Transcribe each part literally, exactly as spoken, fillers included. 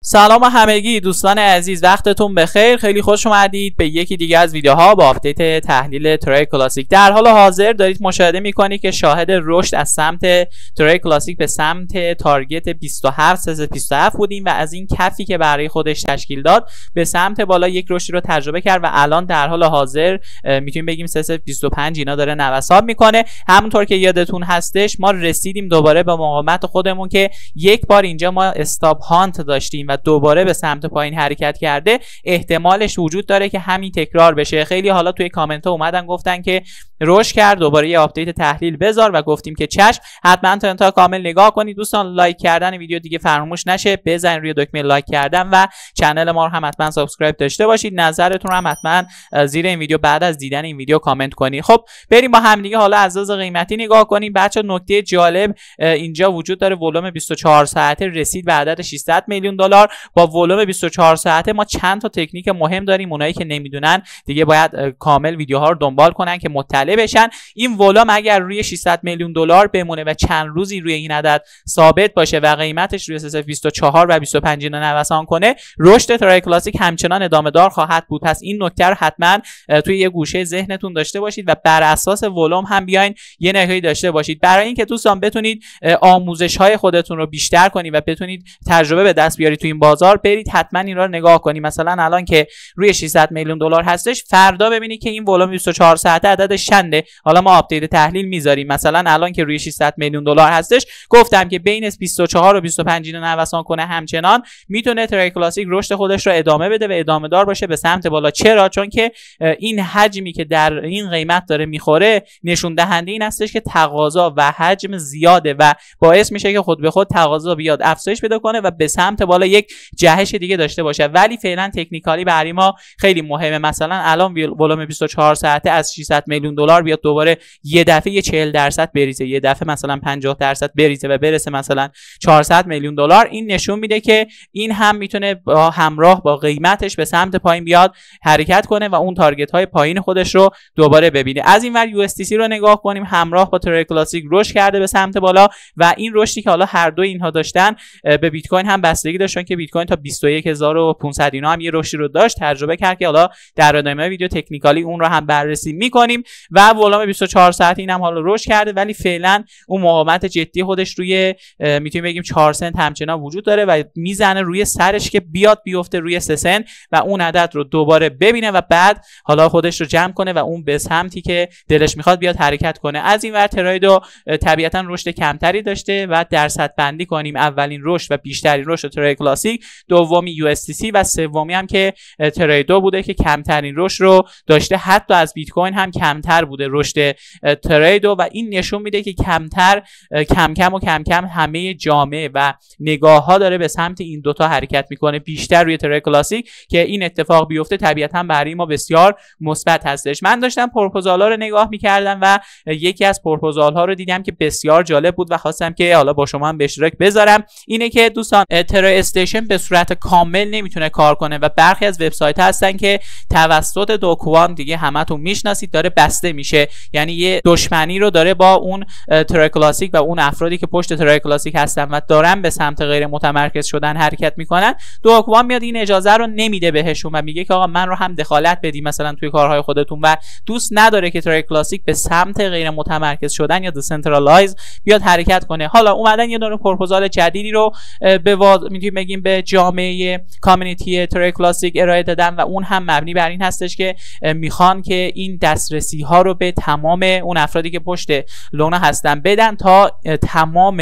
سلام همگی دوستان عزیز، وقتتون بخیر. خیلی خوش اومدید به یکی دیگه از ویدیوها با آپدیت تحلیل ترای کلاسیک. در حال حاضر دارید مشاهده میکنید که شاهد رشد از سمت ترای کلاسیک به سمت تارگت بیست و هفت سه بیست و هفت بودیم و از این کفی که برای خودش تشکیل داد به سمت بالا یک رشدی رو تجربه کرد و الان در حال حاضر میتونیم بگیم سه بیست و پنج اینا داره نوسان میکنه. همونطور که یادتون هستش ما رسیدیم دوباره به مقاومت خودمون که یک بار اینجا ما استاپ هانت داشتیم و دوباره به سمت پایین حرکت کرده. احتمالش وجود داره که همین تکرار بشه. خیلی حالا توی کامنت ها اومدن گفتن که رشد کرد دوباره یه آپدیت تحلیل بذار و گفتیم که چشم. حتما تا انتها کامل نگاه کنید دوستان. لایک کردن ویدیو دیگه فراموش نشه، بزنید روی دکمه لایک کردن و چنل ما رو هم حتما سابسکرایب داشته باشید. نظرتون رو هم حتما زیر این ویدیو بعد از دیدن این ویدیو کامنت کنید. خب بریم با هم دیگه حالا از لحاظ قیمتی نگاه کنیم. بچا نکته جالب اینجا وجود داره، ولوم بیست و چهار ساعته رسید به عدد ششصد میلیون دلار. با ولوم بیست و چهار ساعته ما چند تا تکنیک مهم داریم، اونایی که نمیدونن دیگه باید کامل ویدیوها رو دنبال کنن که مطلع بشن. این ولوم اگر روی ششصد میلیون دلار بمونه و چند روزی روی این عدد ثابت باشه و قیمتش روی سه بیست و چهار و بیست و پنج نوسان کنه، رشد ترای کلاسیک همچنان ادامه دار خواهد بود. پس این نکته رو حتما توی یه گوشه ذهنتون داشته باشید و بر اساس ولوم هم بیاین یه نگاهی داشته باشید برای اینکه دوستان بتونید آموزش های خودتون رو بیشتر کنید و بتونید تجربه به دست بیارید تو این بازار. برید حتما این رو نگاه کنید. مثلا الان که روی ششصد میلیون دلار هستش، فردا ببینید که این ولوم بیست و چهار ساعته عددش چنده. حالا ما آپدیت تحلیل میذاریم. مثلا الان که روی ششصد میلیون دلار هستش، گفتم که بین بیست و چهار و بیست و پنج نوسان کنه، همچنان میتونه ترای کلاسیک رشد خودش رو ادامه بده و ادامه دار باشه به سمت بالا. چرا؟ چون که این حجمی که در این قیمت داره میخوره نشون دهنده این هستش که تقاضا و حجم زیاده و باعث میشه که خود به خود تقاضا بیاد افزایش پیدا کنه و به سمت بالا یک جهش دیگه داشته باشه. ولی فعلا تکنیکالی برای ما خیلی مهمه. مثلا الان ولوم بیست و چهار ساعته از ششصد میلیون دلار بیاد دوباره یه دفعه یه چهل درصد بریزه، یه دفعه مثلا پنجاه درصد بریزه و برسه مثلا چهارصد میلیون دلار. این نشون میده که این هم میتونه با همراه با قیمتش به سمت پایین بیاد حرکت کنه و اون تارگت های پایین خودش رو دوباره ببینه. از این ور یو اس دی سی رو نگاه کنیم، همراه با ترای کلاسیک رشد کرده به سمت بالا و این رشدی که حالا هر دو اینها داشتن به بیت کوین هم بستگی داشتن که بیت کوین تا بیست و یک هزار و پانصد اینا هم یه رشدی رو داشت تجربه کرد که حالا در ادامه ویدیو تکنیکالی اون رو هم بررسی میکنیم. و ولوم بیست و چهار ساعته اینم حالا رشد کرده ولی فعلا اون مقاومت جدی خودش روی میتونیم بگیم چهار سنت همچنان وجود داره و میزنه روی سرش که بیاد بیفته روی سه سنت و اون عدد رو دوباره ببینه و بعد حالا خودش رو جمع کنه و اون به سمتی که دلش میخواد بیاد حرکت کنه. از این ور ترایدو طبیعتا رشد کمتری داشته و درصد بندی کنیم، اولین رشد و بیشترین رشد ترای کلاسیک، دومی یو اس دی سی و سومی هم که ترایدو بوده که کمترین رشد رو داشته. حتی از بیت کوین هم کمتر بوده رشد ترایدو و این نشون میده که کمتر کم کم و کم کم همه جامعه و نگاه ها داره به سمت این دوتا حرکت میکنه، بیشتر روی ترای کلاسیک. که این اتفاق بیفته طبیعتا برای ما بسیار مثبت هستش. من داشتم پروپوزال ها رو نگاه میکردم و یکی از پروپوزال ها رو دیدم که بسیار جالب بود و خواستم که حالا با شما هم به اشتراک بذارم. اینه که دوستان ترای استیشن به صورت کامل نمیتونه کار کنه و برخی از وبسایت ها هستن که توسط دوکوان دیگه همتون میشناسید داره بسته میشه، یعنی یه دشمنی رو داره با اون ترای کلاسیک و اون افرادی که پشت ترای کلاسیک هستن و دارن به سمت غیر متمرکز شدن حرکت میکنن. دوکوان میاد این اجازه رو نمیده بهشون و میگه که آقا من رو هم دخالت بدی مثلا توی کارهای خودتون و دوست نداره که ترای کلاسیک به سمت غیر متمرکز شدن یا دیسنترالایز بیاد حرکت کنه. حالا اومدن یه دونه پروپوزال جدیدی رو به واضح میتونیم بگیم به جامعه کامیونیتی ترای کلاسیک ارائه دادن و اون هم مبنی بر این هستش که میخوان که این دسترسی ها رو به تمام اون افرادی که پشت لونا هستن بدن تا تمام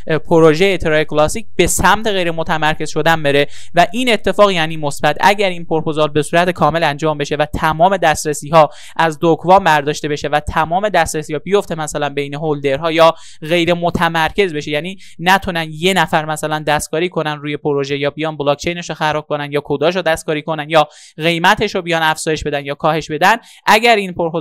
پروژه ترای کلاسیک به سمت غیر متمرکز شدن بره و این اتفاق یعنی مثبت. اگر این پروپوزال به صورت کامل انجام بشه و تمام دسترسی ها از دوکوان برداشته بشه و تمام دسترسی ها بیفته مثلا بین هولدرها یا غیر متمرکز بشه، یعنی نتونن یه نفر مثلا دستکاری کنن روی پروژه یا بیان بلاک چینش رو خراب کنن یا کداش رو دستکاری کنن یا قیمتش رو بیان افزایش بدن یا کاهش بدن. اگر این پروپوزال به صورت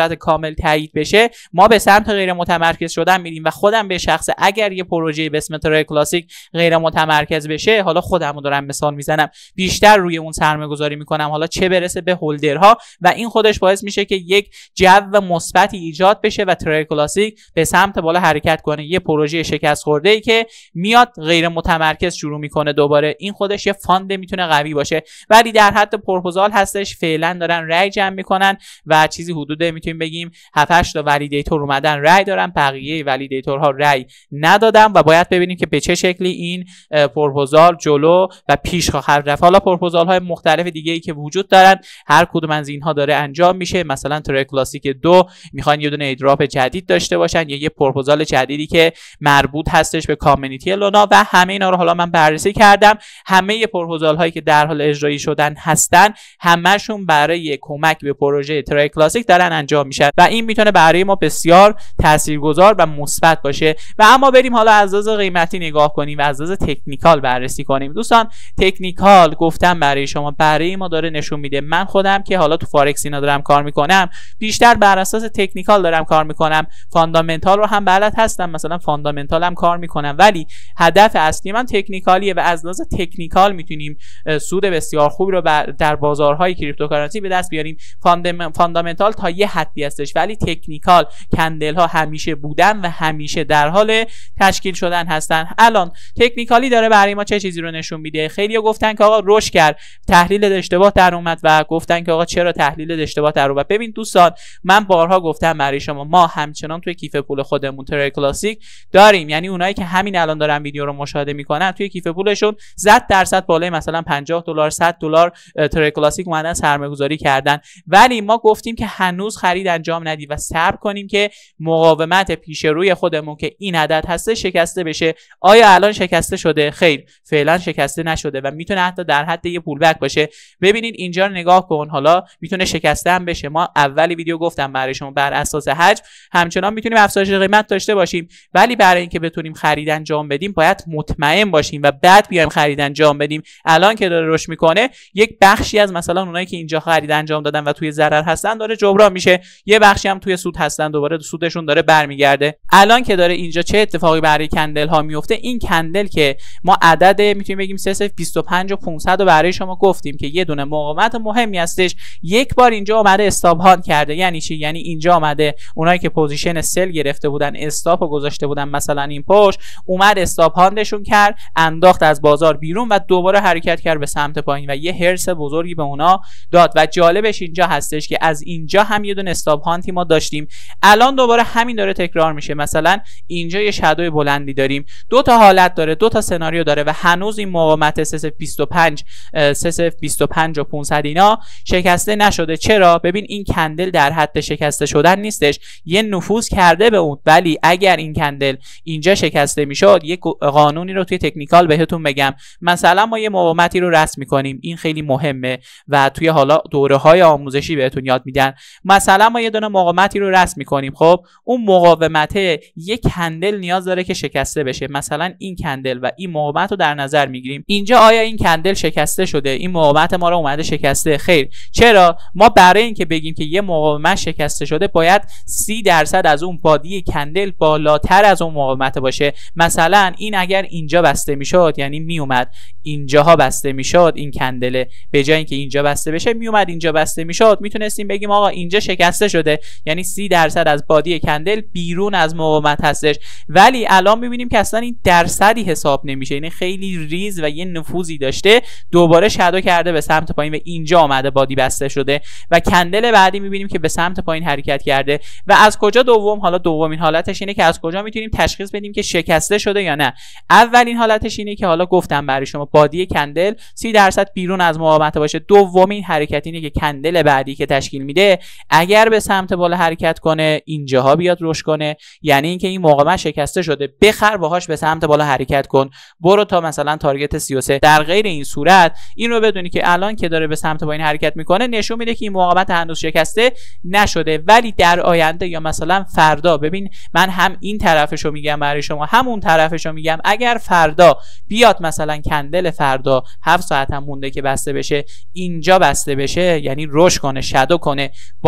صورت کامل تایید بشه ما به سمت غیر متمرکز شدن میریم. و خودم به شخص اگر یه پروژه به اسم ترای کلاسیک غیر متمرکز بشه، حالا خودمو دارم مثال میزنم، بیشتر روی اون سرمایه گذاری میکنم، حالا چه برسه به هولدرها، و این خودش باعث میشه که یک جو مثبتی ایجاد بشه و ترای کلاسیک به سمت بالا حرکت کنه. یه پروژه شکست خورده ای که میاد غیر متمرکز شروع میکنه دوباره، این خودش یه فاند میتونه قوی باشه، ولی در حد پروپوزال هستش. فعلا دارن رای جمع میکنن و چیزی حدود میتونیم بگیم هفت هشت تا ولیدیتور اومدن رای دارن، بقیه ولیدیتورها رای ندادن و باید ببینیم که به چه شکلی این پروپوزال جلو و پیش خواهد رفت. حالا پروپوزال های مختلف دیگه ای که وجود دارن، هر کدوم از اینها داره انجام میشه. مثلا ترای کلاسیک دو میخوان یه دونه ایدراپ جدید داشته باشن یا یه پروپوزال جدیدی که مربوط هستش به کامیونیتی لونا و همه اینا رو حالا من بررسی کردم. همه پروپوزال هایی که در حال اجرایی شدن هستن همه‌شون برای کمک به پروژه ترای کلاسیک دارن انجام میشن و این میتونه برای ما بسیار تاثیرگذار و مثبت باشه. و اما بریم حالا از لحاظ قیمتی نگاه کنیم و از لحاظ تکنیکال بررسی کنیم. دوستان تکنیکال گفتم برای شما، برای ما داره نشون میده. من خودم که حالا تو فارکس اینا دارم کار میکنم، بیشتر بر اساس تکنیکال دارم کار میکنم. فاندامنتال رو هم بلد هستم، مثلا فاندامنتال هم کار میکنم، ولی هدف اصلی من تکنیکالیه و از لحاظ تکنیکال میتونیم سود بسیار خوبی رو در بازارهای کریپتوکارنسی به دست بیاریم. فاندامنتال تا یه حدی هستش، ولی تکنیکال کندل ها همیشه بودن و همیشه در حال تشکیل شدن هستن. الان تکنیکالی داره برای ما چه چیزی رو نشون میده؟ خیلی‌ها گفتن که آقا رشد کرد، تحلیل اشتباه در اومد و گفتن که آقا چرا تحلیل اشتباه در اومد. ببین دوستان، من بارها گفتم برای شما، ما همچنان توی کیف پول خودمون ترای کلاسیک داریم، یعنی اونایی که همین الان دارن ویدیو رو مشاهده میکنن توی کیف پولشون صد درصد بالای مثلا پنجاه دلار صد دلار ترای کلاسیک اومدن سرمایه‌گذاری کردن، ولی ما گفتیم که هنوز خرید انجام ندید و صبر کنیم که مقاومت پیش روی خودمون که این عدد هسته شکسته بشه. آیا الان شکسته شده؟ خیر، فعلا شکسته نشده و میتونه حتی در حد یه پول بک باشه. ببینید اینجا رو نگاه کن، حالا میتونه شکسته هم بشه. ما اول ویدیو گفتم برای شما بر اساس حجم همچنان میتونیم افزایش قیمت داشته باشیم، ولی برای اینکه بتونیم خرید انجام بدیم باید مطمئن باشیم و بعد بیایم خرید انجام بدیم. الان که داره رشد میکنه، یک بخشی از مثلا اونایی که اینجا خرید انجام دادن و توی ضرر هستن داره جبران میشه، یه بخشی هم توی سود هستن، دوباره سودشون داره برمیگرده. الان که داره اینجا چه اتفاقی برای کندل ها میفته؟ این کندل که ما عدد میتونیم بگیم سه صفر بیست و پنج و پانصد رو برای شما گفتیم که یه دونه مقاومت مهمی هستش، یک بار اینجا اومده استاپ هاند کرده. یعنی چی؟ یعنی اینجا اومده اونایی که پوزیشن سل گرفته بودن، استاپ رو گذاشته بودن مثلا این پشت، اومد استاپ هاندشون کرد، انداخت از بازار بیرون و دوباره حرکت کرد به سمت پایین و یه هرس بزرگی به اونا داد. و جالبش اینجا هستش که از اینجا هم یه دونه استاپ هاندی ما داشتیم، الان دوباره همین داره تکرار میشه. مثلا اینجا یه شادوی بلندی داریم، دو تا حالت داره، دو تا سناریو داره و هنوز این مقاومت سه صفر بیست و پنج سه صفر بیست و پنج و پانصد اینا شکسته نشده. چرا؟ ببین این کندل در حد شکسته شدن نیستش، یه نفوذ کرده به اون، ولی اگر این کندل اینجا شکسته میشد، یک قانونی رو توی تکنیکال بهتون بگم. مثلا ما یه مقاومتی رو رسم میکنیم، این خیلی مهمه و توی حالا دوره‌های آموزشی بهتون یاد میدن. مثلا ما یه دونه مقاومتی رو رسم میکنیم، خب اون مقاومت یک کندل نیاز داره که شکسته بشه. مثلا این کندل و این مقاومت رو در نظر میگیریم. اینجا آیا این کندل شکسته شده؟ این مقاومت ما رو اومده شکسته؟ خیر. چرا؟ ما برای اینکه بگیم که یه مقاومت شکسته شده باید سی درصد از اون بادی کندل بالاتر از اون مقاومت باشه. مثلا این اگر اینجا بسته میشد، یعنی میومد اینجاها بسته میشد، این کندل به جای اینکه اینجا بسته بشه میومد اینجا بسته میشد، میتونستیم بگیم آقا اینجا شکسته شده، یعنی سی درصد از بادی کندل بیرون از مقاومت هستش. ولی الان میبینیم که اصلا این درصدی حساب نمیشه، یعنی خیلی ریز و یه نفوذی داشته، دوباره شادو کرده به سمت پایین و اینجا آمده بادی بسته شده و کندل بعدی میبینیم که به سمت پایین حرکت کرده. و از کجا دوم؟ حالا دومین حالتش اینه که از کجا میتونیم تشخیص بدیم که شکسته شده یا نه. اولین حالتش اینه که حالا گفتم برای شما بادی کندل سی درصد بیرون از مقاومت باشه. دومین حرکت اینه که کندل بعدی که تشکیل میده اگر به سمت بالا حرکت کنه، اینجاها بیاد رشد کنه، یعنی اینکه این مقاومت شکسته شده، بخر باهاش به سمت بالا حرکت کن، برو تا مثلا تارگت سی و سه. در غیر این صورت این رو بدونی که الان که داره به سمت پایین حرکت میکنه نشون میده که این مقاومت هنوز شکسته نشده، ولی در آینده یا مثلا فردا، ببین من هم این طرفشو میگم برای شما هم اون طرفشو میگم، اگر فردا بیاد مثلا کندل فردا هفت ساعت هم مونده که بسته بشه، اینجا بسته بشه، یعنی رشد کنه، شادو کنه، بادیش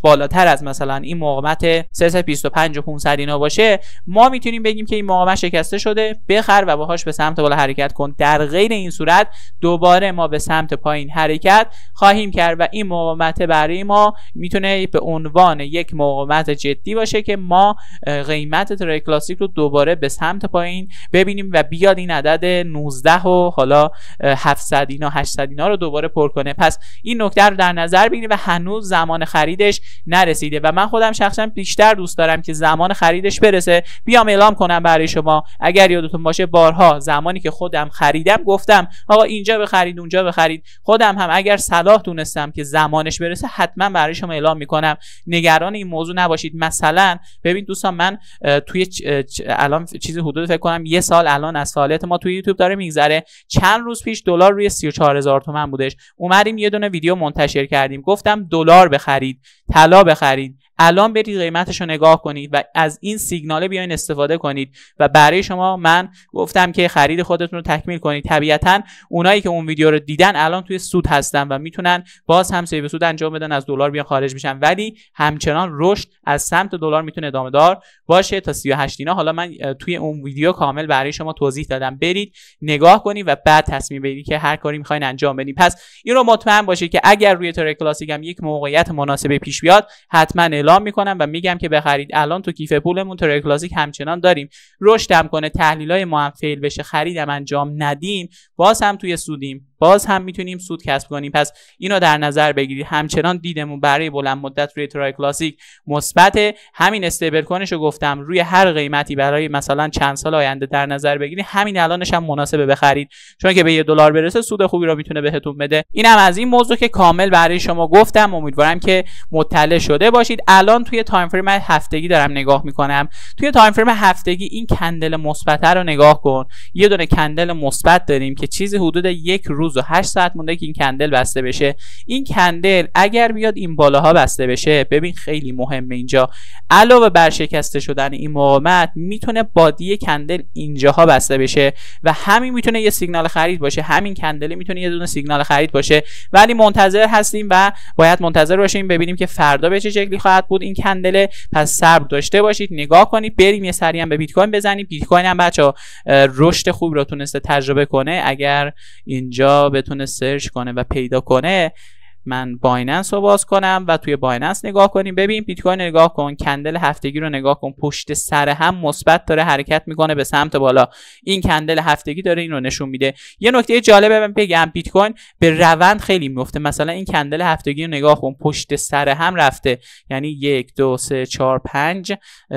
بالاتر از مثلا این مقاومت سه بیست و پنج و پانصد اینا باشه، ما میتونیم بگیم که این مقاومت شکسته شده، بخر و باهاش به سمت بالا حرکت کن. در غیر این صورت دوباره ما به سمت پایین حرکت خواهیم کرد و این مقاومت برای ما میتونه به عنوان یک مقاومت جدی باشه که ما قیمت ترید کلاسیک رو دوباره به سمت پایین ببینیم و بیاد این عدد نوزده و حالا هفتصد اینا هشتصد اینا رو دوباره پر کنه. پس این نکته رو در نظر بگیرید و هنوز زمان خریدش نرسیده و من خودم شخصا بیشتر دوست دارم که زمان خریدش برسه بیام اعلام کنم برای شما. اگر یادتون باشه بارها زمانی که خودم خریدم گفتم آقا اینجا بخرید اونجا بخرید، خودم هم اگر صلاح دونستم که زمانش برسه حتما برای شما اعلام میکنم. نگران این موضوع نباشید. مثلا ببین دوستان، من توی الان چیزی حدود فکر کنم یه سال الان از فعالیت ما توی یوتیوب داره میگذره. چند روز پیش دلار روی سی و چهار هزار تومان بودش، اومدیم یه دونه ویدیو منتشر کردیم، گفتم دلار بخرید، طلا بخرید. الان برید قیمتش رو نگاه کنید و از این سیگناله بیاین استفاده کنید و برای شما من گفتم که خرید خودتون رو تکمیل کنید. طبیعتا اونایی که اون ویدیو رو دیدن الان توی سود هستن و میتونن باز هم سیو سود انجام بدن، از دلار بیان خارج بشن، ولی همچنان رشد از سمت دلار میتونه ادامه دار باشه تا سی و هشت اینا. حالا من توی اون ویدیو کامل برای شما توضیح دادم، برید نگاه کنید و بعد تصمیم بگیرید که هر کاری میخواین انجام بدید. پس این رو مطمئن باشید که اگر روی ترید کلاسیک هم یک موقعیت مناسب پیش بیاد حتما اعلام میکنم و میگم که بخرید. الان تو کیف پولمون ترید کلاسیک همچنان داریم، رشد هم کنه، تحلیلای ما هم فیل بشه، خریدم انجام ندیم، باز هم توی سودیم، باز هم میتونیم سود کسب کنیم. پس اینو در نظر بگیرید. همچنان دیدمون برای بلند مدت روی ترید کلاسیک مثبت. همین استیبل کوینش رو گفتم روی هر قیمتی برای مثلا چند سال آینده در نظر بگیرید، همین الانش هم مناسبه بخرید، چون که به یه دلار برسه سود خوبی رو میتونه بهتون بده. اینم از این موضوع که کامل برای شما گفتم. امیدوارم که مطلع شده باشید. الان توی تایم فریم هفتگی دارم نگاه میکنم. توی تایم فریم هفتگی این کندل مثبت رو نگاه کن. یه دونه کندل مثبت داریم که چیزی حدود یک روز و هشت ساعت مونده که این کندل بسته بشه. این کندل اگر بیاد این بالاها بسته بشه، ببین خیلی مهمه اینجا، علاوه بر شکسته شدن این مقاومت میتونه بادی کندل اینجاها بسته بشه و همین میتونه یه سیگنال خرید باشه. همین کندل میتونه یه دونه سیگنال خرید باشه، ولی منتظر هستیم و باید منتظر باشیم ببینیم که فردا به چه شکلی خواهد بود این کندل. پس صبر داشته باشید، نگاه کنید. بریم یه سری هم به بیت کوین بزنیم. بیت کوین هم بچا رشد خوب رو تونسته تجربه کنه. اگر اینجا بتونه سرچ کنه و پیدا کنه، من بایننس رو باز کنم و توی بایننس نگاه کنیم. ببین بیت کوین نگاه کن، کندل هفتگی رو نگاه کن، پشت سر هم مثبت داره حرکت میکنه به سمت بالا. این کندل هفتگی داره این رو نشون میده. یه نکته جالبه من بگم، بیت کوین به روند خیلی میفته. مثلا این کندل هفتگی رو نگاه کن، پشت سر هم رفته، یعنی یک دو سه چهار پنج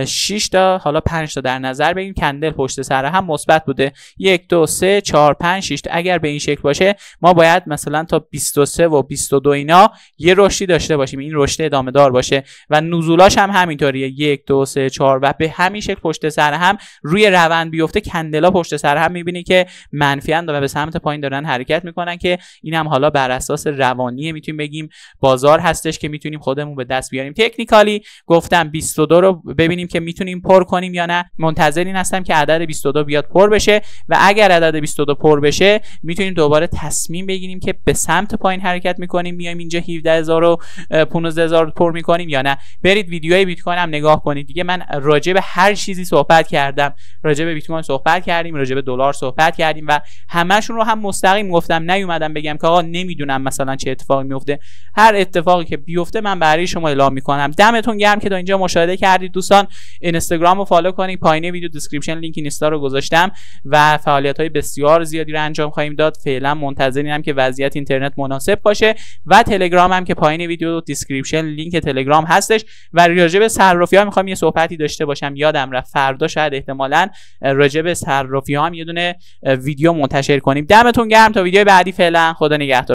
شش تا، حالا پنج تا در نظر بگیم کندل پشت سر هم مثبت بوده. یک دو سه چهار پنج شش تا. اگر به این شکل باشه ما باید مثلا تا بیست و سه و بیست و دو اینا یه رشدی داشته باشیم، این رشد ادامه دار باشه و نزولاش هم همینطوریه، یک دو سه چهار و به همین شکل پشت سر هم روی روند بیفته. کندلا پشت سر هم میبینی که منفی اند و به سمت پایین دارن حرکت میکنن که این هم حالا بر اساس روانیه، میتونیم بگیم بازار هستش که میتونیم خودمون به دست بیاریم. تکنیکالی گفتم بیست و دو رو ببینیم که میتونیم پر کنیم یا نه. منتظرین هستم که عدد بیست و دو بیاد پر بشه و اگر عدد بیست و دو پر بشه میتونیم دوباره تصمیم بگیریم که به سمت پایین حرکت میکنیم، میایم اینجا هفده هزار و پانزده هزار پر میکنیم یا نه. برید ویدیوهای بیت کوین هم نگاه کنید. دیگه من راجع به هر چیزی صحبت کردم، راجع به بیت کوین صحبت کردیم، راجع به دلار صحبت کردیم و همشون رو هم مستقیم گفتم. نیومدم بگم که آقا نمیدونم مثلا چه اتفاقی میفته. هر اتفاقی که بیفته من برای شما اعلام میکنم. دمتون گرم که تا اینجا مشاهده کردید. دوستان اینستاگرام رو فالو کنید، پایین ویدیو دیسکریپشن لینک اینستا رو گذاشتم و فعالیت‌های بسیار زیادی رو انجام خواهیم داد. فعلا منتظرینم که وضعیت اینترنت مناسب باشه و تلگرام هم که پایین ویدیو دیسکریپشن لینک تلگرام هستش و راجع به صرافی‌ها می‌خوام یه صحبتی داشته باشم، یادم رفت. فردا شاید احتمالاً راجع به صرافی‌ها هم یه دونه ویدیو منتشر کنیم. دمتون گرم تا ویدیو بعدی. فعلا خدا نگهدار.